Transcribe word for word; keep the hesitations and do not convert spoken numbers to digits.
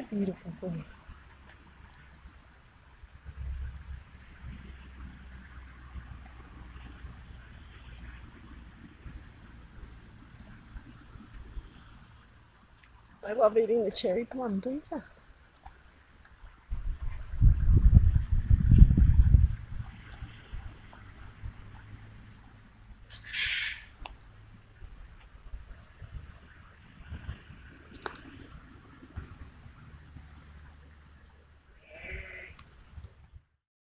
Beautiful boy. I love eating the cherry plum, don't you?